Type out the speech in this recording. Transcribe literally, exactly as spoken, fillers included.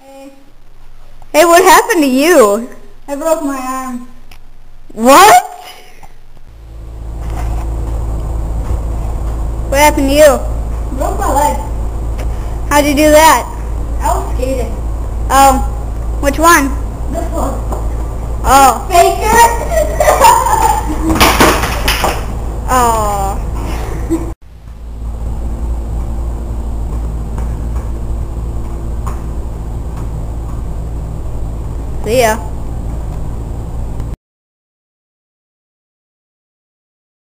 Hey. Hey, what happened to you? I broke my arm. What? What happened to you? Broke my leg. How'd you do that? I was skating. Um, which one? This one. Oh. Faker! Oh. See ya.